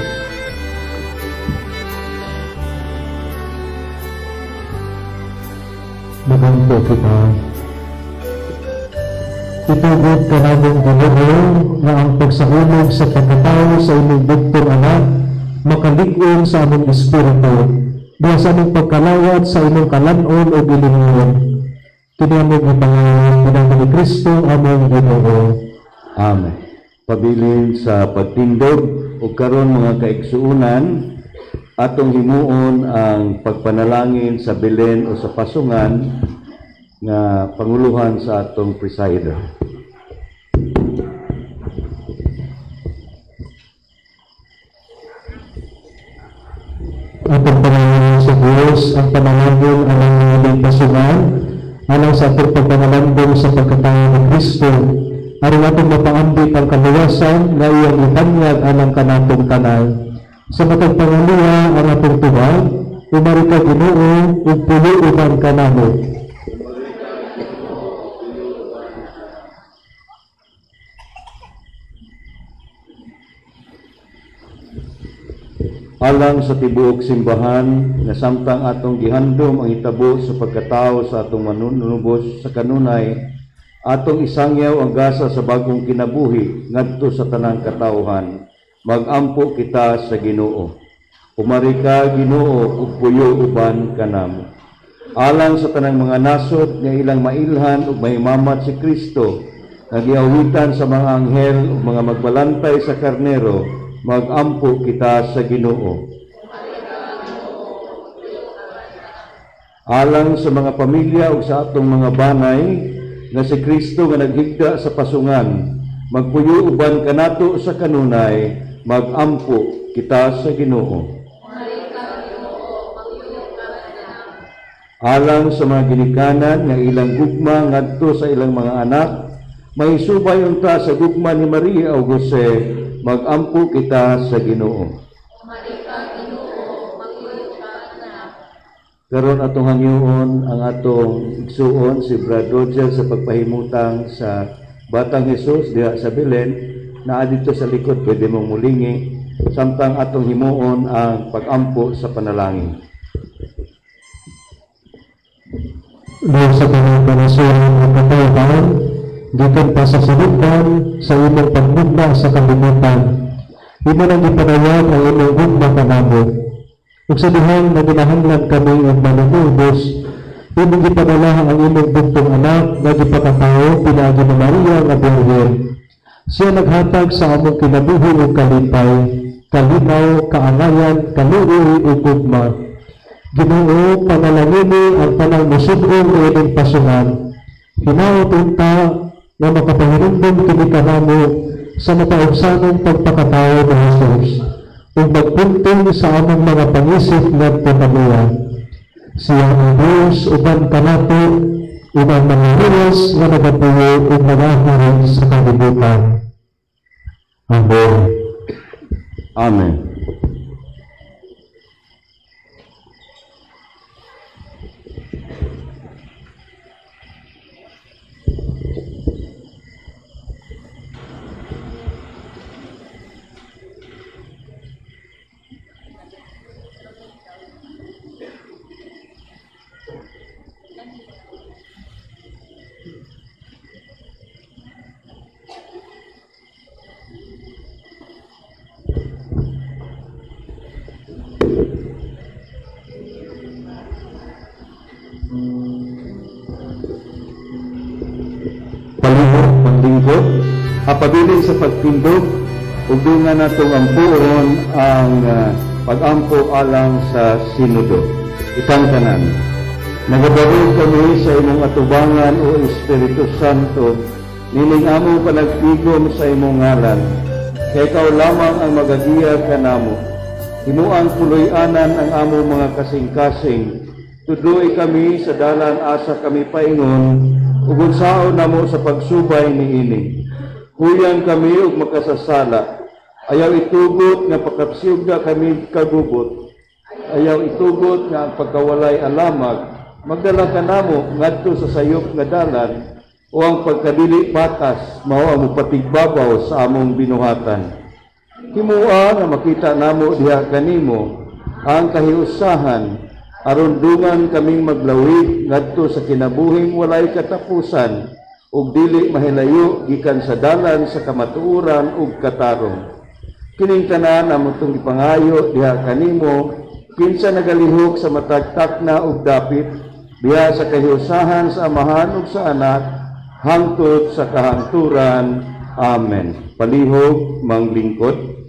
Maganto kita. Itugod ka namong Ginoo nga ang pagsahulog sa pagkatao sa imong bugtong anak makalig-on sa among espiritu diha sa among pagkalawat sa imong kalanon o gilingon. Kini among gipangalan pinangan ni Kristo among Ginoo.
Amen. Pabilin sa pagtindog ug karon mga kaigsuunan, atong himuon ang pagpanalangin sa Belen o sa pasungan nga panguluhan sa atong presider.
Atong panalangin sa Diyos, ang panalangin ang nangiling pasungan, alang sa atong pagpanalangin sa pagkatao ng Kristo, aron atong mapaambit ang kaluwasan nga iyang itanyag alang kanatong tanan. Sa matag pangaluha ang atong tubag, umari ka Ginoo ug pulo uban kanamo.
Alang sa tibuok simbahan nga samtang atong gihandom ang hitabo sa pagkatao sa atong manunubos sa kanunay, atong isangyaw ang gasa sa bagong kinabuhi ngadto sa tanang katawhan. Magampo kita sa Ginoo. Umari ka Ginoo ug puyo uban kanamo. Alang sa tanang mga nasod nga ilang mailhan ug mahimamat si Kristo, nagiawitan sa mga anghel ug mga magbalantay sa karnero, magampo kita sa Ginoo. Alang sa mga pamilya ug sa atong mga banay nga si Kristo nga naghigda sa pasungan, magpuyo uban kanato sa kanunay, magampo kita sa Ginoo. Alang sa mga ginikanan nga ilang gugma ngadto sa ilang mga anak, mahisubay unta sa gugma ni Maria o Jose, magampo kita sa Ginoo. Karon atong hangyoon ang atong igsuon si Brad Roger sa pagpahimutang sa Batang Jesus diha sa Belen, na dito sa likod pwede mong mulingi samtang atong himuon ang pag-ampo sa panalangin.
Dahil sa panagpanasuran ng katawhan, gikan pa sa sulutan sa imong pagbugna sa kalimutan, imo nang gipanayag ang imong gugma kanamo. Ug sa dihang na ginahanglan kami ang manunubos, imong gipadala ang imong bugtong anak na gipakatao pinaagi ni Maria nga Birhen. Siya naghatag sa among kinabuhi ug kalipay, kalinaw, kaangayan, kaluoy ug gugma. Ginoo, panalangini ang tanang musud-ong ining pasungan. Hinaot unta nga makapanginumdum kini kanamo sa mataugsanong pagpakatao ni Jesus ug magpuntong sa among mga pangisip ngadto kaniya. Siya ang Diyos uban kanato ubang mga luwas nga nagapuyo ug nagahuron sa kalibutan. Amen.
Amen. Palihog maglingkod, apabilin sa pagtindog, ug dungan natong ampuon ang uh, pag-ampo alang sa Sinodo. Itang tanan. Nagabarog kami sa imong atubangan o Espiritu Santo, nining among panagtigom sa imong ngalan. Kay ikaw lamang ang magagiya kanamo. Himuang puloy-anan ang among mga kasing-kasing. Tudloy kami sa dalan asa kami paingon, ug unsaon namo sa pagsubay niini. Huyan kami ug makasasala. Ayaw itugot nga pakapsiyugda kami kagubot. Ayaw itugot nga ang pagkawalay alamag. Magdala ka namo ngadto sa sayop nga dalan, o ang pagkadili patas mao ang mupatigbabaw sa among binuhatan. Himua nga makita namo diha kanimo ang kahiusahan aron dungan kaming maglawig ngadto sa kinabuhing walay katapusan ug dili mahilayo gikan sa dalan sa kamatuoran ug katarong. Kining tanan amo tong ipangayo diha kanimo kinsa nagalihok sa matag takna ug dapit diha sa kahiusahan sa Amahan ug sa Anak hangtod sa kahangturan. Amen. Palihog manglingkod.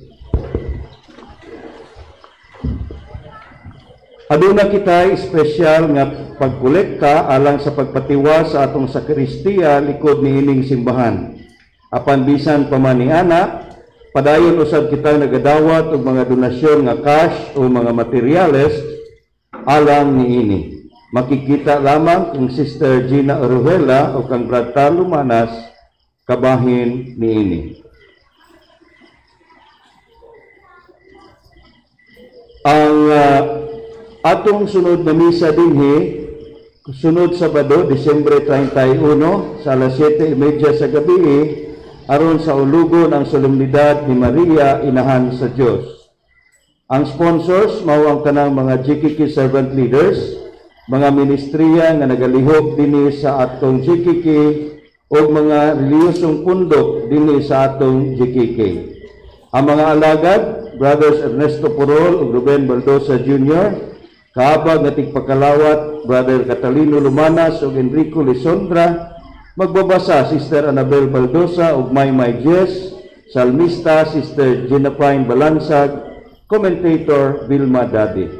Aduna kita espesyal nga pagkolekta alang sa pagpatiwa sa atong sakristiya likod niining simbahan. Apan bisan pa man niana, padayon usab kita nagadawat og mga donasyon nga cash o mga materyales alang niini. Makikita lamang kung Sister Gina Oruela o kang Brad Talo Manas kabahin niini. Ang uh, atong sunod na misa dinhi sunod Sabado, Disyembre thirty-one sa alas siyete y media sa gabi aron sa ulugon ang solemnidad ni Maria Inahan sa Dios. Ang sponsors mao ang kanang mga G K K servant leaders, mga ministriya nga nagalihok dinhi sa atong G K K o mga reliyosong pundok dinhi sa atong G K K. Ang mga alagad, Brothers Ernesto Porol ug Ruben Baldosa Junior, kaabag nga tigpakalawat Brother Catalino Lumanas ug Enrico Lisondra, magbabasa Sister Anabel Baldosa ug Maymay Jess, salmista Sister Jenapine Balansag, commentator Vilma Dadi.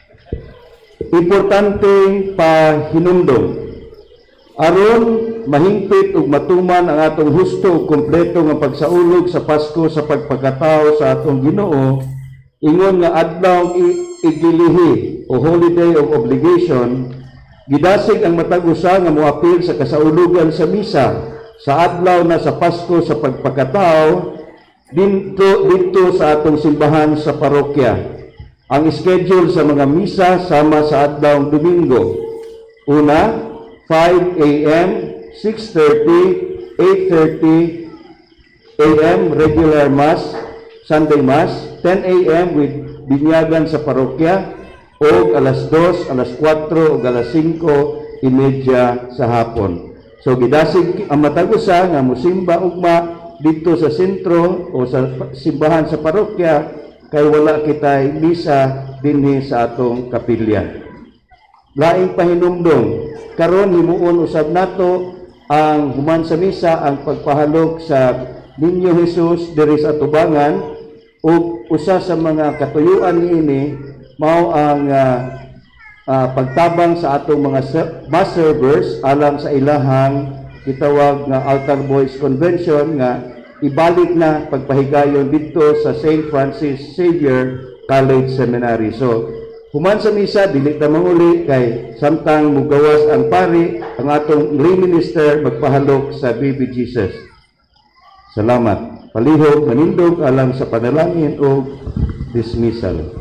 Importanteng pahinumdom aron mahingpit ug matuman ang atong husto ug kompleto nga pagsaulog sa Pasko sa pagpakatao sa atong Ginoo, ingon nga adlaw igilihi o holiday of obligation, gidasig ang matag usa nga moapil sa kasaulugan sa misa sa adlaw na sa Pasko sa pagpakatao dito dito sa atong simbahan sa parokya. Ang schedule sa mga misa sama sa adlaw Domingo: una, five a m, six thirty, eight thirty a m regular mass, Sunday mass, ten a m with binyagan sa parokya, o alas dos, alas kwatro, o alas singko y media sa hapon. So gidasig ang matag-usa nga musimba ugma dito sa sentro o sa simbahan sa parokya kay wala kitay misa dinhi sa atong kapilya. Laing pahinumdom karon himuon usab nato ang human sa misa ang pagpahalok sa Niño Jesus diri sa tubangan, ug usa sa mga katuyuan niini mao ang uh, uh, pagtabang sa atong mga mass servers alang sa ilahang gitawag nga Altar Boys Convention nga ibalik na pagpahigayon dito sa Saint Francis Xavier College Seminary. So human sa misa dili ta manguli kay samtang mugawas ang pari, ang atong lay minister magpahalok sa Baby Jesus. Salamat. Palihog manindog alang sa panalangin o dismissal.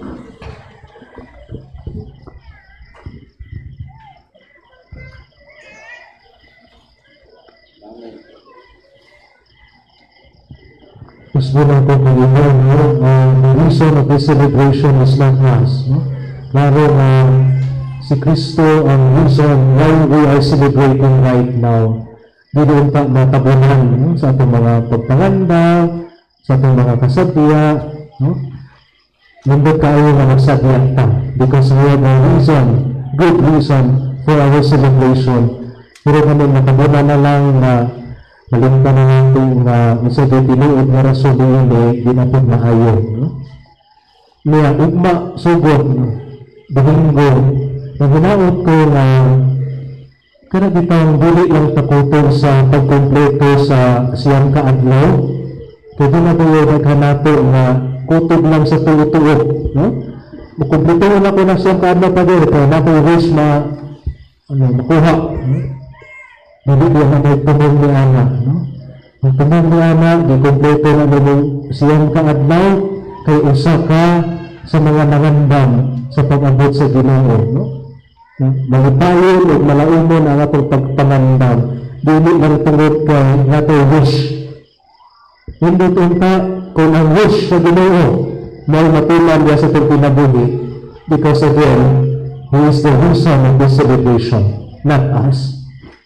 Mas muna po mag-iwan, no? Uh, the reason of this celebration is not us, no? Lalo na uh, si Kristo ang reason why we are celebrating right now. Di doon pa matabunan, no? Sa atong mga pagpanganda, sa atong mga kasabya, no? Nandun kayo na magsadya ta because we have a reason, good reason for our celebration. Pero kami matabunan na lang na malimta na natin na uh, sa ditinuod na rason din di na po maayo. No? Niya, ugma, sugod, no? Domingo, naginaot ko na kada bitang dili lang takutong sa pagkompleto sa siyang kaadlaw. Kaya na tayo naghanato na kutob lang sa tulo-tulo. No? Makumpleto na ko na siyang kaadlaw pa din, kaya na ko wish ma ano, makuha. No? Hindi dia na nagtumong ni Ana. No? Ang tumong ni Ana, di kompleto na nito siyang kaadlaw kay usa ka sa mga nangandam sa pag-abot sa Ginoo. No? Malitayon o malaumon ang atong pagpangandam. Dili lang tungod kay nato wish. Hindi tunta kung ang wish sa Ginoo may matulan niya sa itong pinabuhi, because again, He is the reason of this celebration, not us.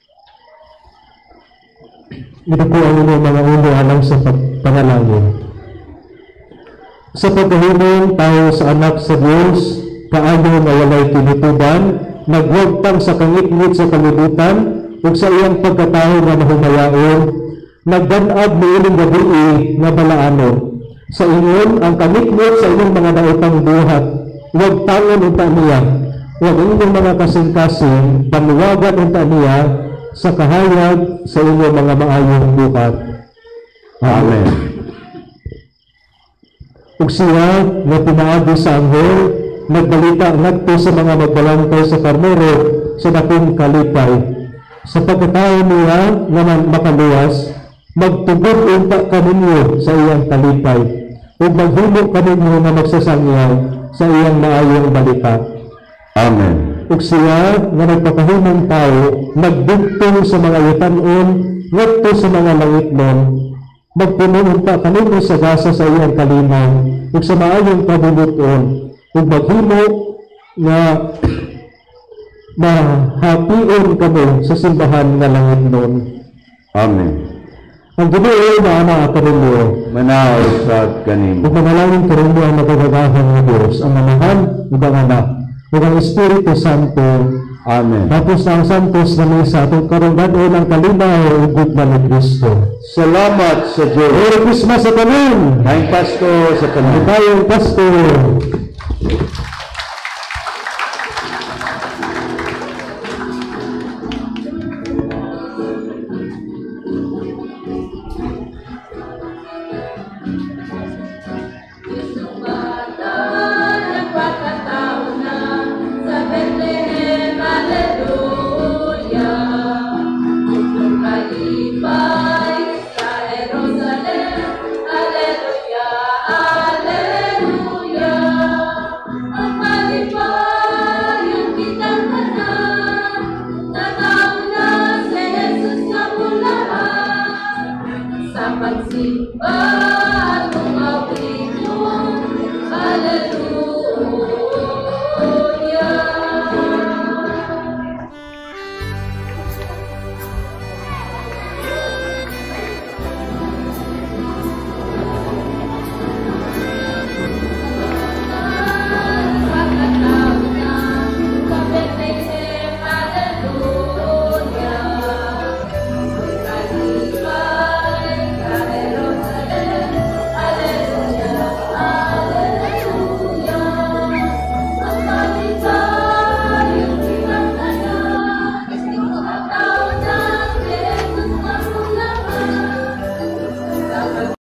Ito po ang inyong mga ulo alam sa panalangin. Sa pagkahiling tayo sa anak sa Diyos, kaayo na walay tinutuban, nagwagtang sa kangit-ngit sa kalibutan, ug sa iyang pagkatao nga mahumayaon, nagdanab ni inyong gabi nga balaanon. Sa inyon, ang kangit-ngit sa inyong mga nautang buhat, huwag tangon unta niya, huwag inyong mga kasing-kasing, panuwagan unta niya, sa kahayag sa inyong mga maayong buhat. Amen. Ug siya nga pinaagi sa anghel, nagbalita ngadto sa mga magbalangkay sa karnero sa dakong kalipay. Sa pagkatao niya nga makaluwas, magtugod unta kaninyo sa iyang kalipay, ug maghimo kaninyo nga magsasangyaw sa iyang maayong balita. Amen. Ug siya nga nagpakahimong tao, nagbugtong sa mga yutan-on, ngadto sa mga langitnon, magpuno unta kaninyo sa gasa sa iyang kalinaw, ug sa maayong kabuluton, ug maghimo nga mahapion kamo sa simbahan nga langitnon. Amen. Ang Ginoo na Ama kaninyo,
Manaw sa kanimo.
ug manalangin kaninyo ang magagagahan ng Diyos, ang Amahan, ug ang Anak, ug ang Espiritu Santo.
Amen.
Tapos na ang Santos na misa, itong karungganon ng kalinaw ug gugma ni Kristo.
Salamat sa Diyos.
Merry Christmas sa tanan!
Kain Pasko sa kanimo.
Tayong Pasko!
Pagsimba